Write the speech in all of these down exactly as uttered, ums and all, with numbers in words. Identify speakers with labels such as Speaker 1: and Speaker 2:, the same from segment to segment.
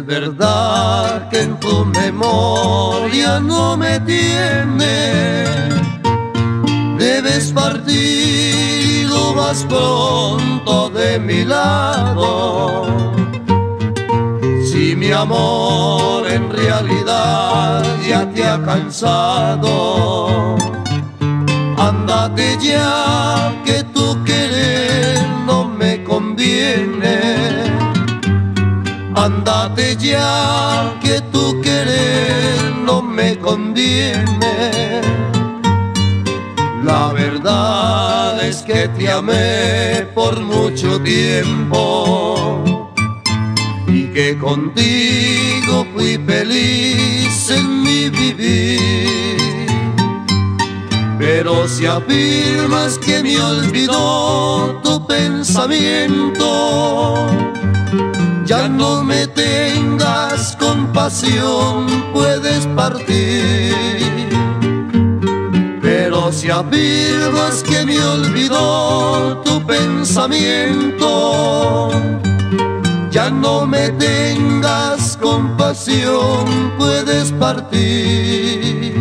Speaker 1: verdad que en tu memoria no me tienes. Debes partir lo más pronto de mi lado. Si mi amor en realidad ya te ha cansado, ándate ya, que tu querer no me conviene. Ándate ya, que tu querer no me conviene. La verdad es que te amé por mucho tiempo y que contigo fui feliz en mi vivir. Pero si afirmas que me olvidó tu pensamiento, ya no me tengas compasión, puedes partir. Pero si afirmas que me olvidó tu pensamiento, ya no me tengas compasión, puedes partir.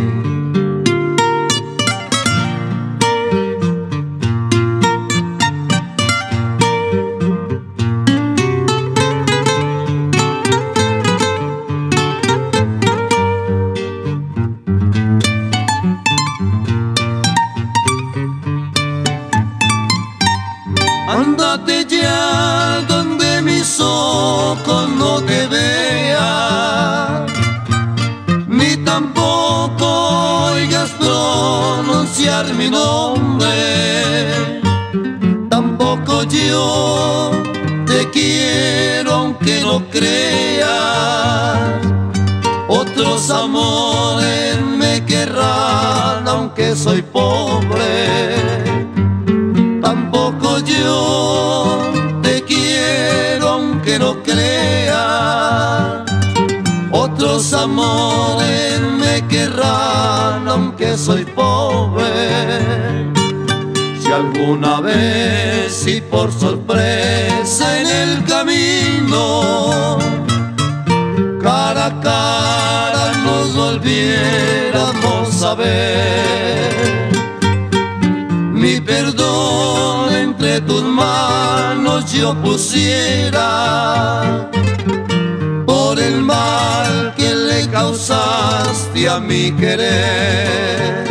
Speaker 1: Ándate ya donde mis ojos no te vean, ni tampoco oigas pronunciar mi nombre. Tampoco yo te quiero aunque no creas. Otros amores me querrán aunque soy pobre. Tampoco yo te quiero aunque no creas. Otros amores me querrán aunque soy pobre. Si alguna vez y por sorpresa en el camino cara a cara nos volviéramos a ver, mi perdón entre tus manos yo pusiera por el mal que le causaste a mi querer.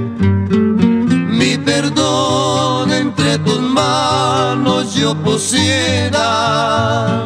Speaker 1: Mi perdón entre tus manos yo pusiera